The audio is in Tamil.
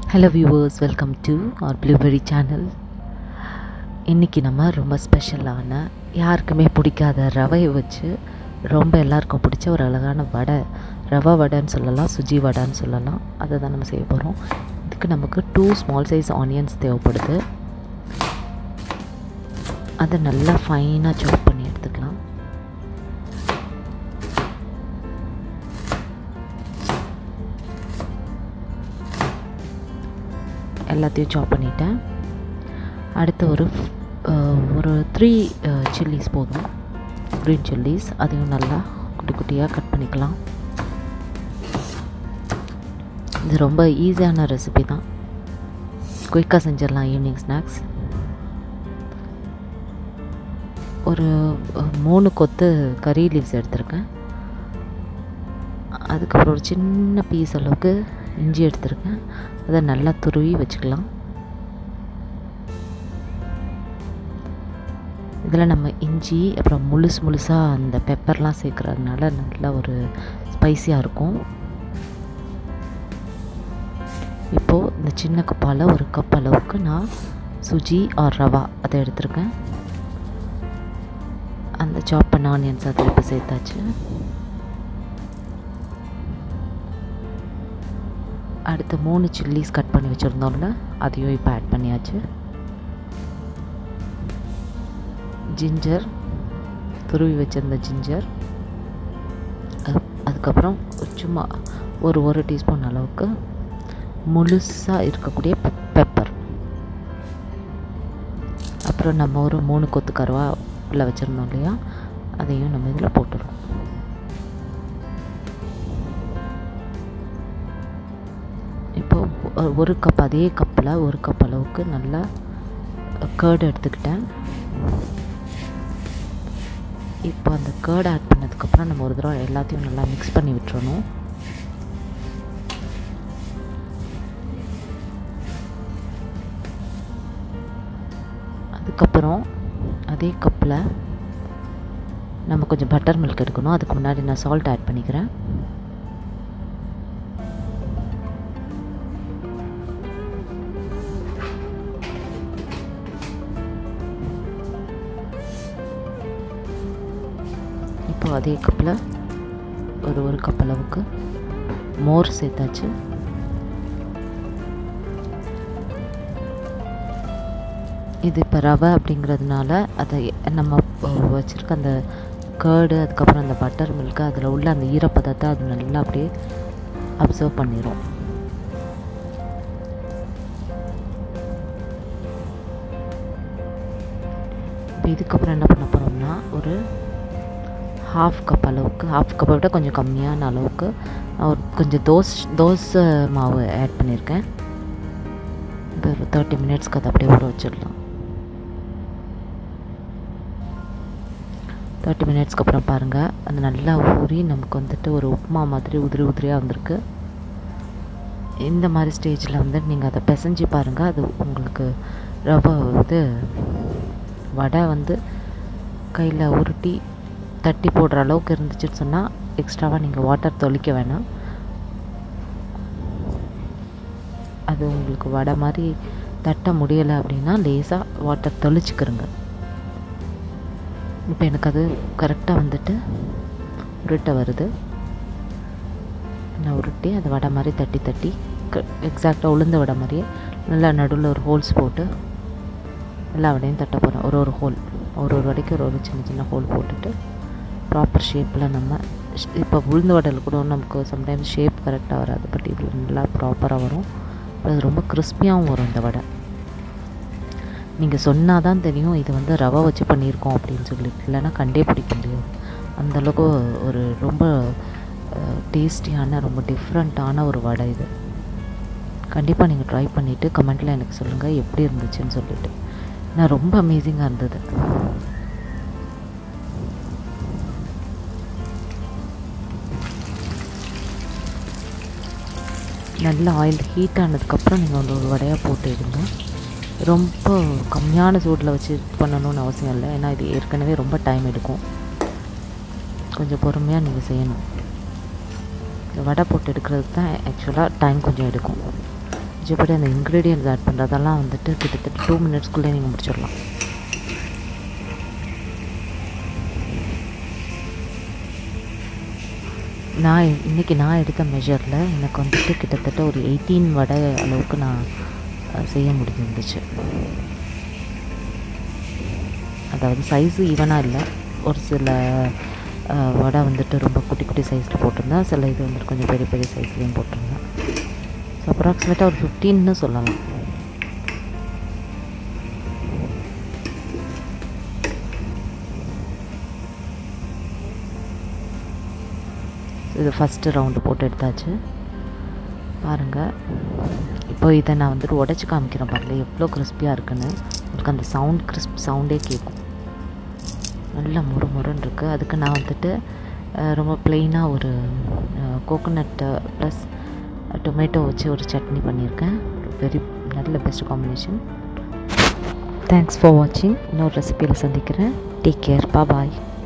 Hello viewers, welcome to our Blueberry channel. இன்னைக்கு நம்ம ரொம்ப ஸ்பெஷலான யாருக்குமே பிடிக்காத ரவையை வச்சு ரொம்ப எல்லாருக்கும் பிடிச்ச ஒரு அழகான வடை, ரவா வடைன்னு சொல்லலாம், சுஜி வடைன்னு சொல்லலாம். அதை தான் நம்ம செய்ய போகிறோம். இதுக்கு நமக்கு 2 ஸ்மால் சைஸ் ஆனியன்ஸ் தேவைப்படுது. அதை நல்லா ஃபைனாக சாப் பண்ணி எடுத்துக்கலாம். எல்லாத்தையும் சாப் பண்ணிட்டேன். அடுத்து ஒரு 3 சில்லிஸ் போதும், க்ரீன் சில்லிஸ். அதையும் நல்லா குட்டி குட்டியாக கட் பண்ணிக்கலாம். இது ரொம்ப ஈஸியான ரெசிபி தான், குயிக்காக செஞ்சிடலாம். Evening snacks. ஒரு 3 கொத்து கறி லீவ்ஸ் எடுத்திருக்கேன். அதுக்கப்புறம் ஒரு சின்ன பீஸ் அளவுக்கு இஞ்சி எடுத்திருக்கேன். அதை நல்லா துருவி வச்சுக்கலாம். இதில் நம்ம இஞ்சி அப்புறம் முழுசாக அந்த பெப்பர்லாம் சேர்க்குறதுனால நல்லா ஒரு ஸ்பைஸியாக இருக்கும். இப்போது இந்த சின்ன கப்பால் ஒரு கப் அளவுக்கு நான் சுஜி ஆர் ரவா அதை எடுத்திருக்கேன். அந்த சாப் பண்ண ஆனியன்ஸ் அதில் இப்போ சேர்த்தாச்சு. அடுத்து 3 சில்லிஸ் கட் பண்ணி வச்சுருந்தோம்ல, அதையும் இப்போ ஆட் பண்ணியாச்சு. ஜிஞ்சர், துருவி வச்சிருந்த ஜிஞ்சர். அதுக்கப்புறம் சும்மா ஒரு டீஸ்பூன் அளவுக்கு முழுசாக இருக்கக்கூடிய பெப்பர். அப்புறம் நம்ம ஒரு 3 கொத்து கருவேப்பிலை வச்சுருந்தோம் இல்லையா, அதையும் நம்ம இதில் போட்டுருவோம். இப்போது ஒரு கப், அதே கப்பில் ஒரு கப் அளவுக்கு நல்லா கர்டு எடுத்துக்கிட்டேன். இப்போ அந்த கர்டு ஆட் பண்ணதுக்கப்புறம் நம்ம ஒரு தடவை எல்லாத்தையும் நல்லா மிக்ஸ் பண்ணி விட்டுறணும். அதுக்கப்புறம் அதே கப்பில் நம்ம கொஞ்சம் பட்டர் மில்க் எடுக்கணும். அதுக்கு முன்னாடி நான் சால்ட் ஆட் பண்ணிக்கிறேன். இப்போ அதே கப்பில் ஒரு கப் அளவுக்கு மோர் சேர்த்தாச்சு. இது இப்போ ரவை அப்படிங்கிறதுனால அதை நம்ம வச்சுருக்க அந்த கர்டு, அதுக்கப்புறம் அந்த பட்டர் மில்க்கு, அதில் உள்ள அந்த ஈரப்பதத்தை அது நல்லா அப்படியே அப்சர்வ் பண்ணிடும். இப்போ இதுக்கப்புறம் என்ன பண்ண போகிறோம்னா, ஒரு ஹாஃப் கப் அளவுக்கு, ஹாஃப் கப்பை விட கொஞ்சம் கம்மியான அளவுக்கு நான் ஒரு கொஞ்சம் தோசை மாவு ஆட் பண்ணியிருக்கேன். இப்போ ஒரு 30 மினிட்ஸ்க்கு அதை அப்படியே ஊற வச்சிடலாம். 30 மினிட்ஸ்க்கு அப்புறம் பாருங்கள், அது நல்லா ஊறி நமக்கு வந்துட்டு ஒரு உப்புமா மாதிரி உதிரியாக வந்திருக்கு. இந்த மாதிரி ஸ்டேஜில் வந்து நீங்கள் அதை பிசைஞ்சு பாருங்கள். அது உங்களுக்கு ரவை வடை வந்து கையில் உருட்டி தட்டி போடுற அளவுக்கு இருந்துச்சுன்னு சொன்னால் எக்ஸ்ட்ராவாக நீங்கள் வாட்டர் தெளிக்க வேணாம். அது உங்களுக்கு வடை மாதிரி தட்ட முடியலை அப்படின்னா லேசாக வாட்டர் தெளிச்சுக்கிறங்க. இப்போ எனக்கு அது கரெக்டாக வந்துட்டு உருட்டை வருது. நான் உருட்டி அதை வடை மாதிரி தட்டி எக்ஸாக்டாக உளுந்த வடை மாதிரியே நல்லா நடுவில் ஒரு ஹோல்ஸ் போட்டு எல்லா வடையும் தட்ட போகிறேன். ஒரு ஹோல், ஒரு வடைக்கு ஒரு சின்ன ஹோல் போட்டுட்டு ப்ராப்பர் ஷேப்பில் நம்ம இப்போ உளுந்த வடையில் கூட நமக்கு சம்டைம்ஸ் ஷேப் கரெக்டாக வராது, பட் இதில் நல்லா ப்ராப்பராக வரும். அது ரொம்ப கிறிஸ்பியாகவும் வரும் இந்த வடை. நீங்கள் சொன்னால் தான் தெரியும் இது வந்து ரவை வச்சு பண்ணியிருக்கோம் அப்படின்னு சொல்லிட்டு, இல்லைன்னா கண்டே பிடிக்க முடியாது. அந்தளவுக்கு ஒரு ரொம்ப டேஸ்டியான, ரொம்ப டிஃப்ரெண்ட்டான ஒரு வடை இது. கண்டிப்பாக நீங்கள் ட்ரை பண்ணிவிட்டு கமெண்ட்டில் எனக்கு சொல்லுங்கள் எப்படி இருந்துச்சுன்னு சொல்லிட்டு. நான் ரொம்ப அமேசிங்காக இருந்தது. நல்லா ஆயில் ஹீட் ஆனதுக்கப்புறம் நீங்கள் ஒரு வடையாக போட்டு எடுங்க. ரொம்ப கம்மியான சூடில் வச்சு பண்ணணும்னு அவசியம் இல்லை, ஏன்னா இது ஏற்கனவே ரொம்ப டைம் எடுக்கும். கொஞ்சம் பொறுமையாக நீங்கள் செய்யணும். வடை போட்டு எடுக்கிறதுக்கு தான் ஆக்சுவலாக டைம் கொஞ்சம் எடுக்கும். எப்படி அந்த இன்க்ரீடியன்ஸ் ஆட் பண்ணுறதெல்லாம் வந்துட்டு கிட்டத்தட்ட 2 மினிட்ஸ்க்குள்ளே நீங்கள் முடிச்சிடலாம். இன்றைக்கி நான் எடுத்த மெஷரில் எனக்கு வந்துட்டு கிட்டத்தட்ட ஒரு 18 வடை அளவுக்கு நான் செய்ய முடிஞ்சிருந்துச்சு. அதாவது சைஸு ஈவனாக இல்லை, ஒரு சில வடை வந்துட்டு ரொம்ப குட்டி குட்டி சைஸில் போட்டிருந்தேன், சில இது வந்துட்டு கொஞ்சம் பெரிய பெரிய சைஸ்லேயும் போட்டிருந்தேன். ஸோ அப்ராக்சிமேட்டாக ஒரு 15ன்னு சொல்லலாம். இது ஃபஸ்ட்டு ரவுண்டு போட்டு எடுத்தாச்சு பாருங்கள். இப்போ இதை நான் வந்துட்டு உடச்சி காமிக்கிறேன் பாருங்கள் எவ்வளோ கிறிஸ்பியாக இருக்குன்னு. உங்களுக்கு அந்த கிறிஸ்ப் சவுண்டே கேட்கும். நல்லா முறுன்னு இருக்குது. அதுக்கு நான் வந்துட்டு ரொம்ப ப்ளெயினாக ஒரு கோகோனட்டு ப்ளஸ் டொமேட்டோ வச்சு ஒரு சட்னி பண்ணியிருக்கேன். நல்ல பெஸ்ட் காம்பினேஷன். தேங்க்ஸ் ஃபார் வாட்சிங். இன்னொரு ரெசிபியில் சந்திக்கிறேன். Take care. பாய்.